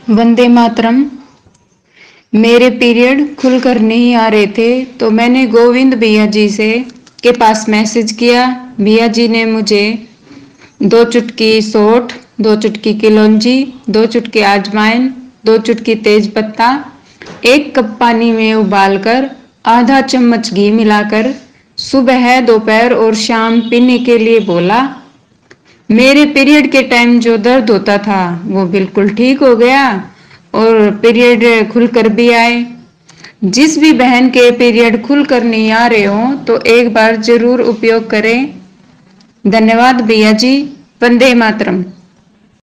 वंदे मातरम। मेरे पीरियड खुलकर नहीं आ रहे थे तो मैंने गोविंद भैया जी से के पास मैसेज किया। भैया जी ने मुझे 2 चुटकी सौंठ, 2 चुटकी किलौंजी, 2 चुटकी अजवाइन, 2 चुटकी तेज पत्ता, 1 कप पानी में उबालकर आधा चम्मच घी मिलाकर सुबह, दोपहर और शाम पीने के लिए बोला। मेरे पीरियड के टाइम जो दर्द होता था वो बिल्कुल ठीक हो गया और पीरियड खुलकर भी आए। जिस भी बहन के पीरियड खुलकर नहीं आ रहे हो तो एक बार जरूर उपयोग करें। धन्यवाद भैया जी। वंदे मातरम।